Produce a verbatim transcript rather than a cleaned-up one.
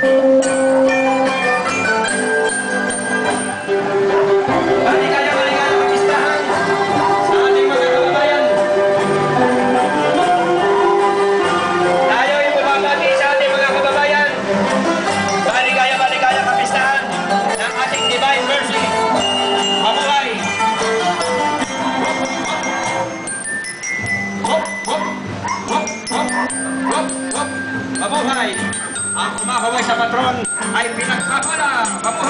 Maligayang maligayang kapistahan sa ating mga kababayan. Tayo ay bumabati sa ating mga kababayan. Maligayang maligayang kapistahan ng ating Divine Mercy. Mabuhay! Hop, hop, hop, hop, hop, hop. Mabuhay! Ang kumahaway sa patron ay pinagpapala. Mabuhay!